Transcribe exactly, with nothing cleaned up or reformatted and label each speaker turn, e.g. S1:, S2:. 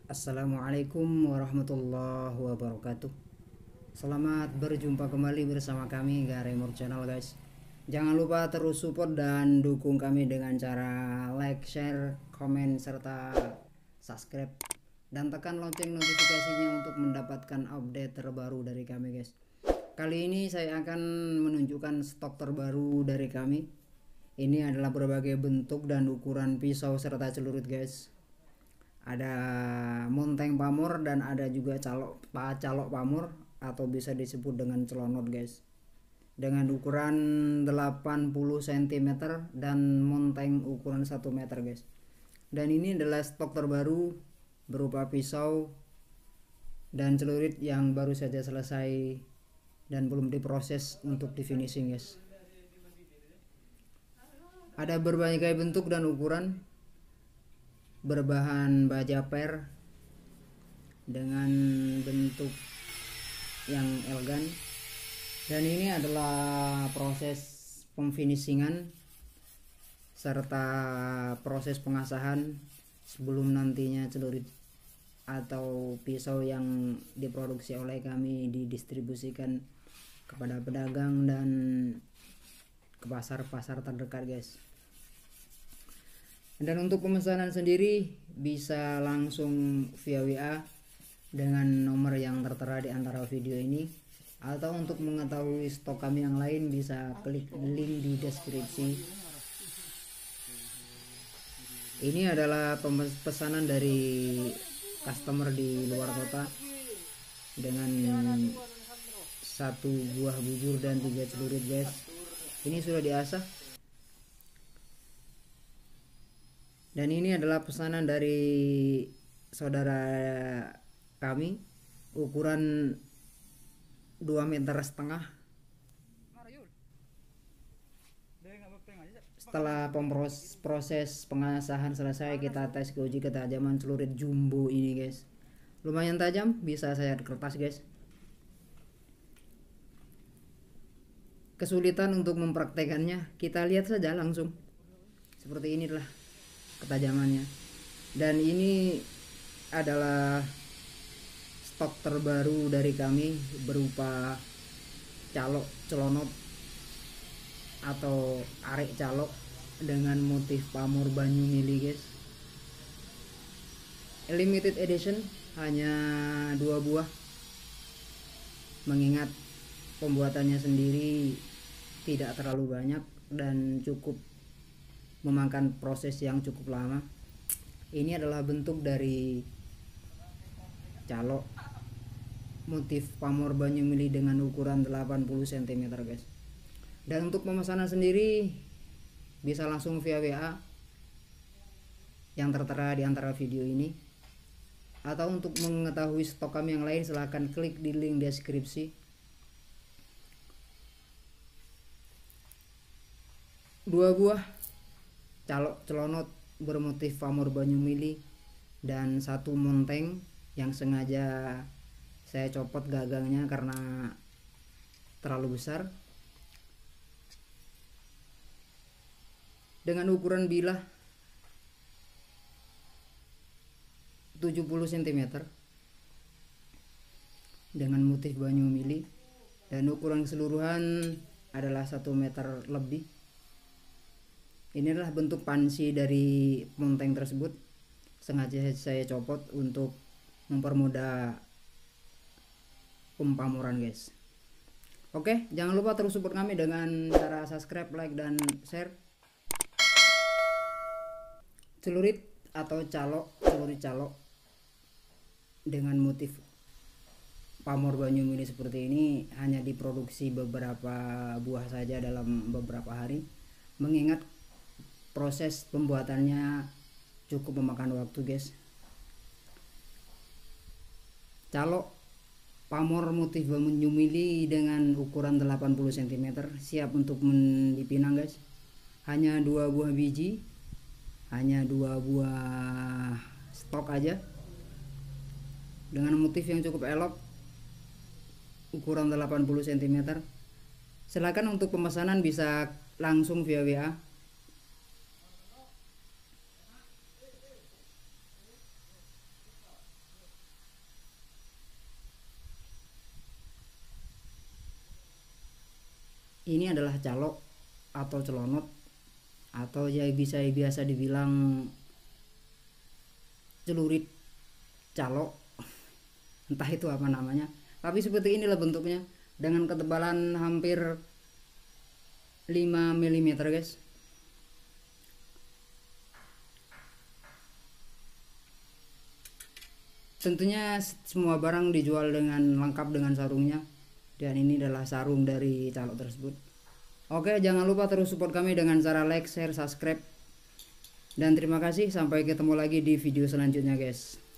S1: Assalamualaikum warahmatullahi wabarakatuh. Selamat berjumpa kembali bersama kami Garemur Channel, guys. Jangan lupa terus support dan dukung kami dengan cara like, share, komen, serta subscribe, dan tekan lonceng notifikasinya untuk mendapatkan update terbaru dari kami, guys. Kali ini saya akan menunjukkan stok terbaru dari kami. Ini adalah berbagai bentuk dan ukuran pisau serta celurit, guys. Ada monteng pamor dan ada juga calok calok pamor atau bisa disebut dengan celonot, guys, dengan ukuran delapan puluh sentimeter dan monteng ukuran satu meter, guys. Dan ini adalah stok terbaru berupa pisau dan celurit yang baru saja selesai dan belum diproses untuk di finishing, guys. Ada berbagai bentuk dan ukuran berbahan baja per dengan bentuk yang elegan, dan ini adalah proses pemfinishingan serta proses pengasahan sebelum nantinya celurit atau pisau yang diproduksi oleh kami didistribusikan kepada pedagang dan ke pasar-pasar terdekat, guys. Dan untuk pemesanan sendiri bisa langsung via W A dengan nomor yang tertera di antara video ini, atau untuk mengetahui stok kami yang lain bisa klik link di deskripsi. Ini adalah pesanan dari customer di luar kota dengan satu buah bujur dan tiga celurit, guys. Ini sudah diasah. Dan ini adalah pesanan dari saudara kami, ukuran dua meter setengah. Setelah proses pengasahan selesai, kita tes ke uji ketajaman celurit jumbo ini, guys. Lumayan tajam, bisa saya kertas, guys. Kesulitan untuk mempraktekannya, kita lihat saja langsung. Seperti inilah ketajamannya. Dan ini adalah stok terbaru dari kami berupa calok celonot atau arek calok dengan motif pamor banyu mili, guys. Limited edition, hanya dua buah, mengingat pembuatannya sendiri tidak terlalu banyak dan cukup memakan proses yang cukup lama. Ini adalah bentuk dari calok motif pamor banyu mili dengan ukuran delapan puluh sentimeter, guys. Dan untuk pemesanan sendiri bisa langsung via W A yang tertera di antara video ini, atau untuk mengetahui stok kami yang lain silahkan klik di link deskripsi. Dua buah calok celonot bermotif pamor banyu mili dan satu monteng yang sengaja saya copot gagangnya karena terlalu besar, dengan ukuran bilah tujuh puluh sentimeter dengan motif banyu mili, dan ukuran keseluruhan adalah satu meter lebih. Ini adalah bentuk pansi dari monteng tersebut, sengaja saya copot untuk mempermudah pempamuran, guys. Oke, jangan lupa terus support kami dengan cara subscribe, like, dan share. Celurit atau calok, celurit calok dengan motif pamor banyu mili seperti ini hanya diproduksi beberapa buah saja dalam beberapa hari, mengingat proses pembuatannya cukup memakan waktu, guys. Calok pamor motif banyu mili dengan ukuran delapan puluh sentimeter siap untuk dipinang, guys. Hanya dua buah biji, hanya dua buah stok aja, dengan motif yang cukup elok, ukuran delapan puluh sentimeter. Silakan untuk pemesanan bisa langsung via W A. ini adalah calok atau celonot, atau ya bisa biasa dibilang celurit calok, entah itu apa namanya. Tapi seperti inilah bentuknya dengan ketebalan hampir lima milimeter guys. Tentunya semua barang dijual dengan lengkap dengan sarungnya, dan ini adalah sarung dari calok tersebut. Oke, jangan lupa terus support kami dengan cara like, share, subscribe, dan terima kasih. Sampai ketemu lagi di video selanjutnya guys.